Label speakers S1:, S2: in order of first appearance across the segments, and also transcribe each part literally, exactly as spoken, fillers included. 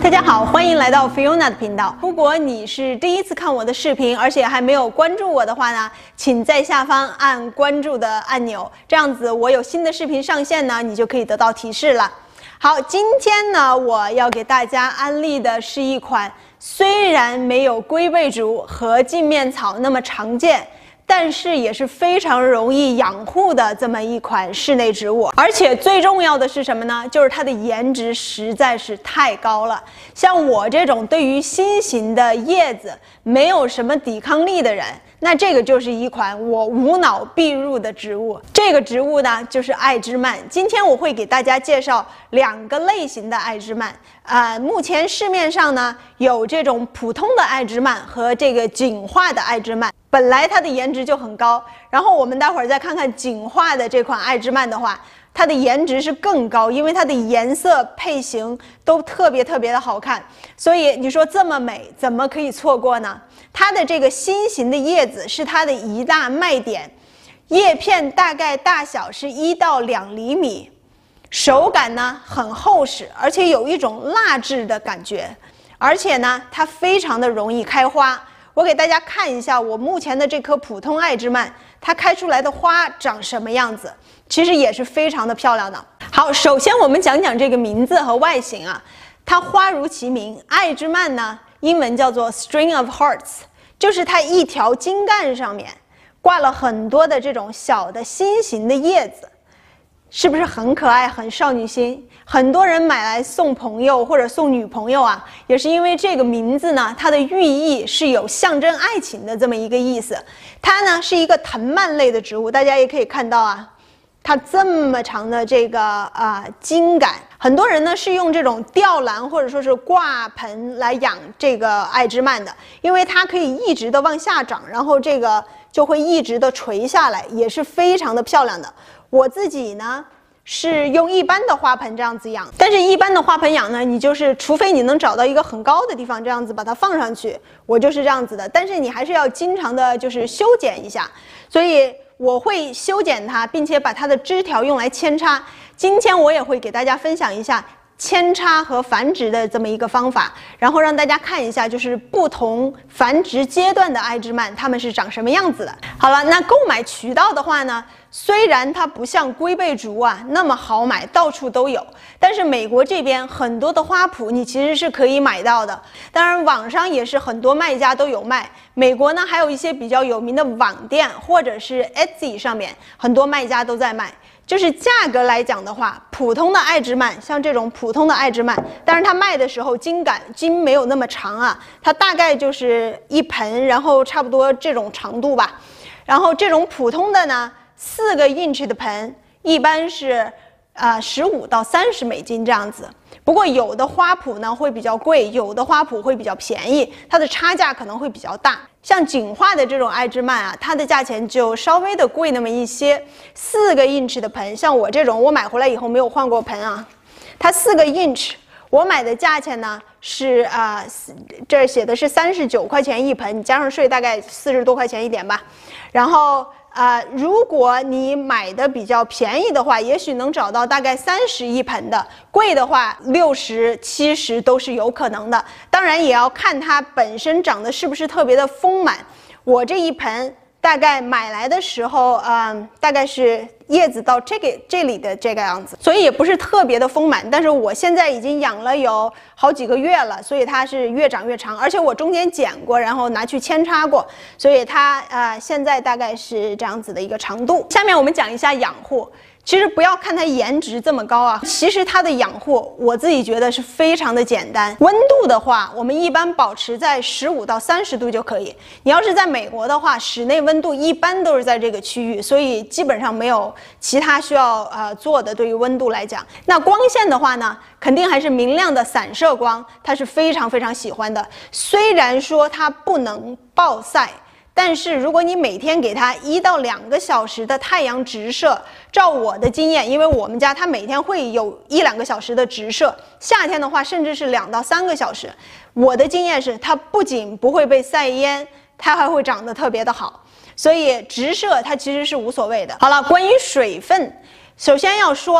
S1: 大家好，欢迎来到 Fiona 的频道。如果你是第一次看我的视频，而且还没有关注我的话呢，请在下方按关注的按钮，这样子我有新的视频上线呢，你就可以得到提示了。好，今天呢，我要给大家安利的是一款虽然没有龟背竹和镜面草那么常见，但是也是非常容易养护的这么一款室内植物，而且最重要的是什么呢？就是它的颜值实在是太高了。像我这种对于新型的叶子没有什么抵抗力的人，那这个就是一款我无脑必入的植物。这个植物呢，就是爱之蔓。今天我会给大家介绍两个类型的爱之蔓。呃，目前市面上呢有这种普通的爱之蔓和这个锦化的爱之蔓。本来它的颜值就很高，然后我们待会儿再看看锦化的这款爱之蔓的话，它的颜值是更高，因为它的颜色配型都特别特别的好看，所以你说这么美，怎么可以错过呢？它的这个新型的叶子是它的一大卖点，叶片大概大小是一到两厘米，手感呢很厚实，而且有一种蜡质的感觉，而且呢它非常的容易开花。我给大家看一下我目前的这棵普通爱之蔓，它开出来的花长什么样子，其实也是非常的漂亮的。好，首先我们讲讲这个名字和外形啊，它花如其名，爱之蔓呢，英文叫做 String of Hearts， 就是它一条茎干上面挂了很多的这种小的心形的叶子。是不是很可爱，很少女心？很多人买来送朋友或者送女朋友啊，也是因为这个名字呢，它的寓意是有象征爱情的这么一个意思。它呢是一个藤蔓类的植物，大家也可以看到啊，它这么长的这个啊、呃、茎秆。很多人呢是用这种吊篮或者说是挂盆来养这个爱之蔓的，因为它可以一直的往下长，然后这个就会一直的垂下来，也是非常的漂亮的。我自己呢是用一般的花盆这样子养，但是一般的花盆养呢，你就是除非你能找到一个很高的地方，这样子把它放上去，我就是这样子的。但是你还是要经常的就是修剪一下，所以我会修剪它，并且把它的枝条用来扦插。今天我也会给大家分享一下扦插和繁殖的这么一个方法，然后让大家看一下就是不同繁殖阶段的爱之蔓它们是长什么样子的。好了，那购买渠道的话呢，虽然它不像龟背竹啊那么好买，到处都有，但是美国这边很多的花圃你其实是可以买到的。当然网上也是很多卖家都有卖，美国呢还有一些比较有名的网店或者是 Etsy 上面很多卖家都在卖。就是价格来讲的话，普通的爱之蔓，像这种普通的爱之蔓，但是它卖的时候茎秆茎没有那么长啊，它大概就是一盆，然后差不多这种长度吧。然后这种普通的呢，四个 inch 的盆一般是呃十五到三十美金这样子。不过有的花圃呢会比较贵，有的花圃会比较便宜，它的差价可能会比较大。像锦化的这种爱之蔓啊，它的价钱就稍微的贵那么一些。四个 inch 的盆，像我这种，我买回来以后没有换过盆啊，它四个 inch， 我买的价钱呢是啊、呃，这写的是三十九块钱一盆，你加上税大概四十多块钱一点吧。然后呃，如果你买的比较便宜的话，也许能找到大概三十一盆的，贵的话六十、七十都是有可能的。当然也要看它本身长得是不是特别的丰满。我这一盆大概买来的时候，嗯，大概是叶子到这个这里的这个样子，所以也不是特别的丰满。但是我现在已经养了有好几个月了，所以它是越长越长，而且我中间剪过，然后拿去扦插过，所以它呃现在大概是这样子的一个长度。下面我们讲一下养护。其实不要看它颜值这么高啊，其实它的养护我自己觉得是非常的简单。温度的话，我们一般保持在十五到三十度就可以。你要是在美国的话，室内温度一般都是在这个区域，所以基本上没有其他需要呃做的。对于温度来讲，那光线的话呢，肯定还是明亮的散射光，它是非常非常喜欢的。虽然说它不能暴晒，但是如果你每天给它一到两个小时的太阳直射，照我的经验，因为我们家它每天会有一两个小时的直射，夏天的话甚至是两到三个小时。我的经验是，它不仅不会被晒蔫，它还会长得特别的好。所以直射它其实是无所谓的。好了，关于水分，首先要说啊，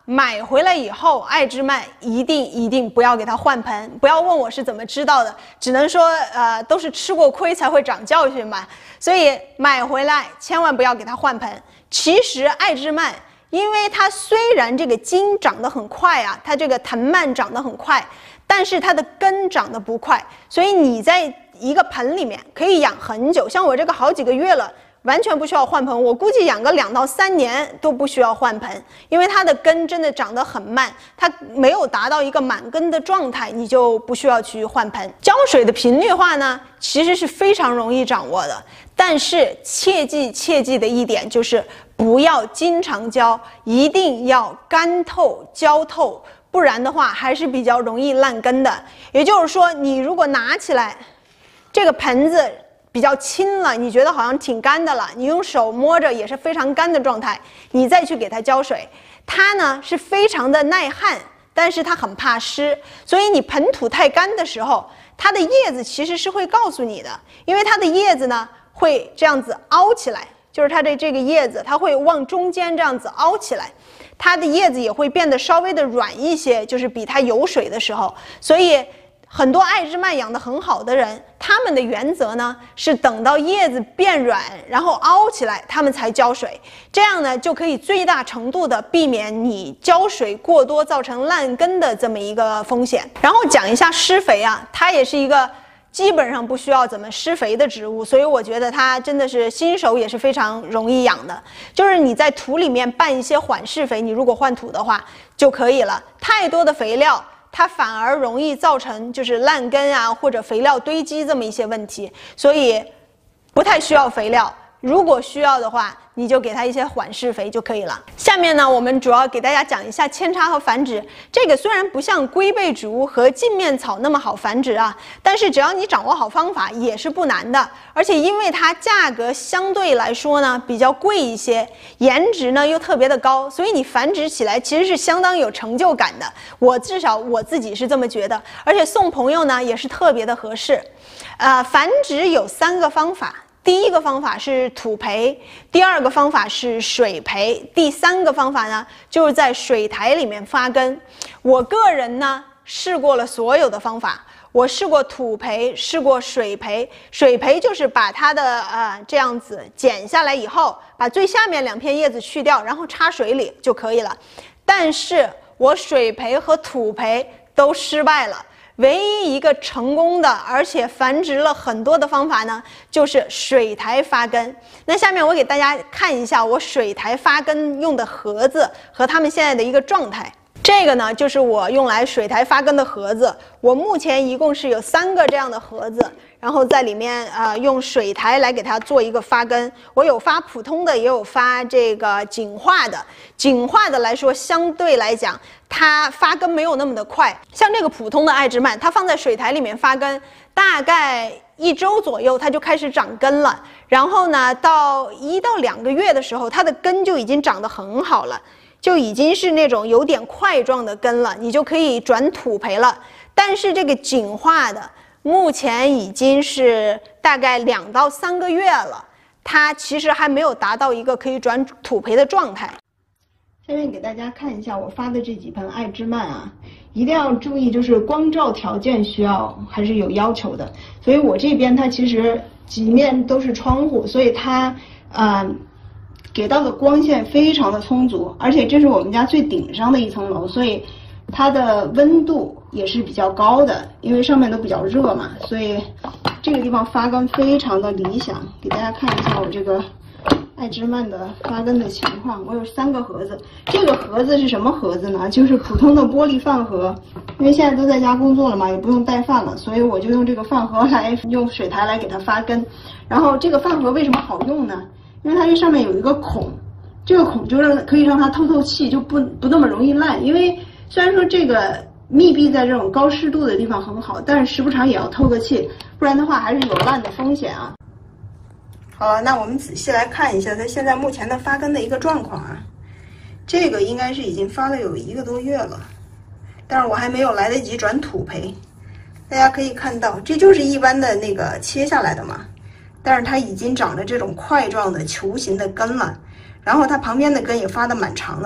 S1: 买回来以后，爱之曼一定一定不要给它换盆，不要问我是怎么知道的，只能说呃都是吃过亏才会长教训嘛。所以买回来千万不要给它换盆。其实爱之曼，因为它虽然这个茎长得很快啊，它这个藤蔓长得很快，但是它的根长得不快，所以你在一个盆里面可以养很久，像我这个好几个月了。完全不需要换盆，我估计养个两到三年都不需要换盆，因为它的根真的长得很慢，它没有达到一个满根的状态，你就不需要去换盆。浇水的频率化呢，其实是非常容易掌握的，但是切记切记的一点就是不要经常浇，一定要干透浇透，不然的话还是比较容易烂根的。也就是说，你如果拿起来这个盆子比较轻了，你觉得好像挺干的了，你用手摸着也是非常干的状态，你再去给它浇水，它呢是非常的耐旱，但是它很怕湿，所以你盆土太干的时候，它的叶子其实是会告诉你的，因为它的叶子呢会这样子凹起来，就是它的这个叶子它会往中间这样子凹起来，它的叶子也会变得稍微的软一些，就是比它有水的时候，所以很多爱之曼养得很好的人，他们的原则呢是等到叶子变软，然后凹起来，他们才浇水。这样呢就可以最大程度的避免你浇水过多造成烂根的这么一个风险。然后讲一下施肥啊，它也是一个基本上不需要怎么施肥的植物，所以我觉得它真的是新手也是非常容易养的。就是你在土里面拌一些缓释肥，你如果换土的话就可以了。太多的肥料，它反而容易造成就是烂根啊，或者肥料堆积这么一些问题，所以不太需要肥料。如果需要的话，你就给它一些缓释肥就可以了。下面呢，我们主要给大家讲一下扦插和繁殖。这个虽然不像龟背竹和镜面草那么好繁殖啊，但是只要你掌握好方法，也是不难的。而且因为它价格相对来说呢比较贵一些，颜值呢又特别的高，所以你繁殖起来其实是相当有成就感的。我至少我自己是这么觉得，而且送朋友呢也是特别的合适。呃，繁殖有三个方法。第一个方法是土培，第二个方法是水培，第三个方法呢就是在水苔里面发根。我个人呢试过了所有的方法，我试过土培，试过水培。水培就是把它的呃这样子剪下来以后，把最下面两片叶子去掉，然后插水里就可以了。但是我水培和土培都失败了。唯一一个成功的，而且繁殖了很多的方法呢，就是水苔发根。那下面我给大家看一下我水苔发根用的盒子和它们现在的一个状态。这个呢，就是我用来水苔发根的盒子。我目前一共是有三个这样的盒子，然后在里面呃用水苔来给它做一个发根。我有发普通的，也有发这个紧化的。紧化的来说，相对来讲，它发根没有那么的快。像这个普通的爱之曼，它放在水苔里面发根，大概一周左右它就开始长根了。然后呢，到一到两个月的时候，它的根就已经长得很好了。就已经是那种有点块状的根了，你就可以转土培了。但是这个紧化的目前已经是大概两到三个月了，它其实还没有达到一个可以转土培的状态。下面给大家看一下我发的这几盆爱之曼啊，一定要注意，就是光照条件需要还是有要求的。所以我这边它其实几面都是窗户，所以它呃。给到的光线非常的充足，而且这是我们家最顶上的一层楼，所以它的温度也是比较高的，因为上面都比较热嘛，所以这个地方发根非常的理想。给大家看一下我这个爱之曼的发根的情况，我有三个盒子。这个盒子是什么盒子呢？就是普通的玻璃饭盒，因为现在都在家工作了嘛，也不用带饭了，所以我就用这个饭盒来用水苔来给它发根。然后这个饭盒为什么好用呢？因为它这上面有一个孔，这个孔就让可以让它透透气，就不不那么容易烂。因为虽然说这个密闭在这种高湿度的地方很好，但是时不常也要透个气，不然的话还是有烂的风险啊。好了，那我们仔细来看一下它现在目前的发根的一个状况啊。这个应该是已经发了有一个多月了，但是我还没有来得及转土培。大家可以看到，这就是一般的那个切下来的嘛。但是它已经长着这种块状的球形的根了，然后它旁边的根也发的蛮长的了，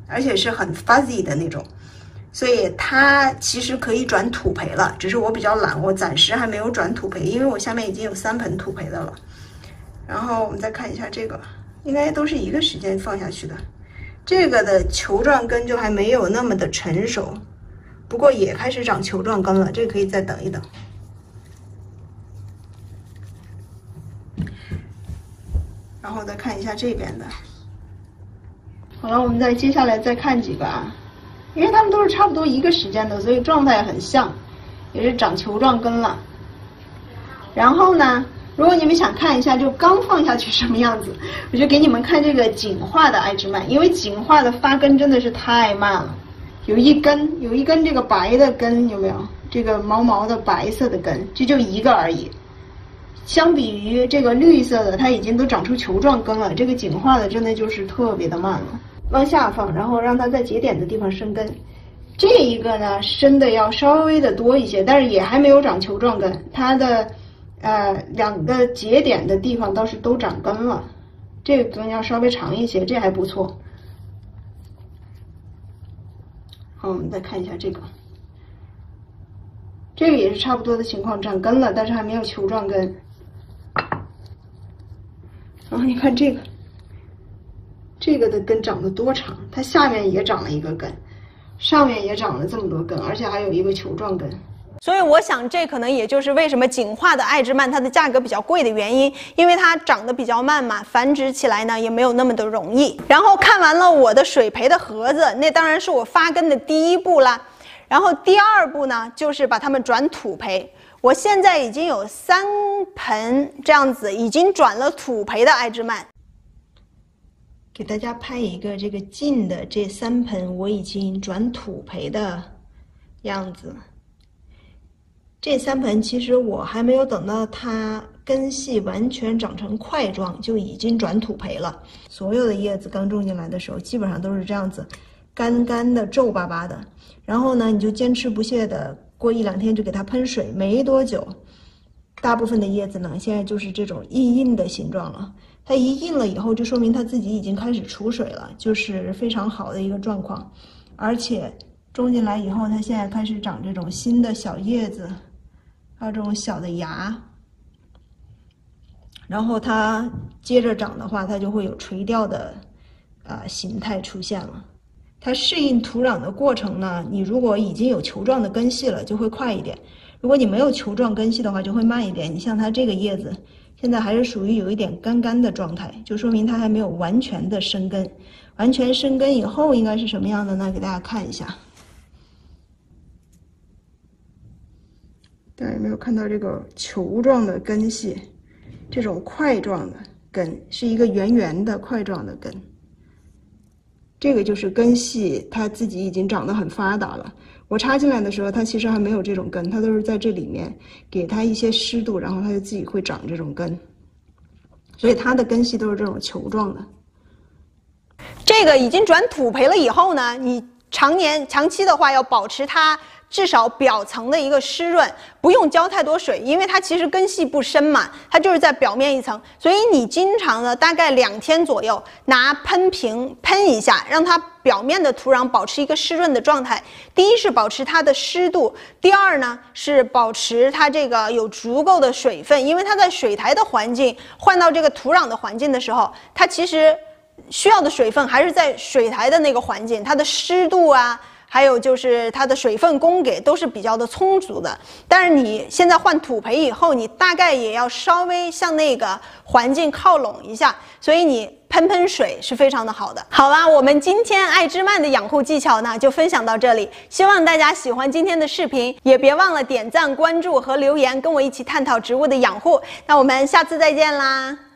S2: 而且是很 fuzzy 的那种，所以它其实可以转土培了，只是我比较懒，我暂时还没有转土培，因为我下面已经有三盆土培的了。然后我们再看一下这个，应该都是一个时间放下去的。这个的球状根就还没有那么的成熟，不过也开始长球状根了，这个可以再等一等。然后再看一下这边的。好了，我们再接下来再看几个啊，因为它们都是差不多一个时间的，所以状态很像，也是长球状根了。然后呢，如果你们想看一下就刚放下去什么样子，我就给你们看这个锦化的爱之蔓，因为锦化的发根真的是太慢了，有一根有一根这个白的根，有没有？这个毛毛的白色的根，这就一个而已。相比于这个绿色的，它已经都长出球状根了，这个锦化的真的就是特别的慢了。往下放，然后让它在节点的地方生根。这一个呢，生的要稍微的多一些，但是也还没有长球状根，它的呃两个节点的地方倒是都长根了，这个根要稍微长一些，这还不错。好，我们再看一下这个，这个也是差不多的情况，长根了，但是还没有球状根。然后你看这个，这个的根长得多长，它下面也长了一个根，上面也长了这么多根，而且还有一个球状根。
S1: 所以我想，这可能也就是为什么锦化的爱之蔓它的价格比较贵的原因，因为它长得比较慢嘛，繁殖起来呢也没有那么的容易。然后看完了我的水培的盒子，那当然是我发根的第一步啦。然后第二步呢，就是把它们转土培。我现在已经有三盆这样子已经转了土培的爱之蔓，给大家拍一个这个近的这三盆我已经转土培的样子。这三盆其实我还没有等到它根系完全长成块状，就已经转土培了。所有的叶子刚种进来的时候，基本上都是这样子，干干的、皱巴巴的。然后呢，你就坚持不懈的。过一两天就给它喷水，没多久，大部分的叶子呢，现在就是这种硬硬的形状了。它一硬了以后，就说明它自己已经开始储水了，就是非常好的一个状况。而且种进来以后，它现在开始长这种新的小叶子，还有这种小的芽。然后它接着长的话，它就会有垂钓的啊、呃、形态出现了。它适应土壤的过程呢，你如果已经有球状的根系了，就会快一点；如果你没有球状根系的话，就会慢一点。你像它这个叶子，现在还是属于有一点干干的状态，就说明它还没有完全的生根。完全生根以后应该是什么样的呢？给大家看一下。大家有没有看到这个球状的根系？这种块状的根是一个圆圆的块状的根。这个就是根系，它自己已经长得很发达了。我插进来的时候，它其实还没有这种根，它都是在这里面给它一些湿度，然后它就自己会长这种根。所以它的根系都是这种球状的。这个已经转土培了以后呢，你常年长期的话要保持它至少表层的一个湿润，不用浇太多水，因为它其实根系不深嘛，它就是在表面一层，所以你经常的大概两天左右拿喷瓶喷一下，让它表面的土壤保持一个湿润的状态。第一是保持它的湿度，第二呢是保持它这个有足够的水分，因为它在水苔的环境换到这个土壤的环境的时候，它其实需要的水分还是在水苔的那个环境，它的湿度啊。还有就是它的水分供给都是比较的充足的，但是你现在换土培以后，你大概也要稍微向那个环境靠拢一下，所以你喷喷水是非常的好的。好啦，我们今天爱之蔓的养护技巧呢就分享到这里，希望大家喜欢今天的视频，也别忘了点赞、关注和留言，跟我一起探讨植物的养护。那我们下次再见啦！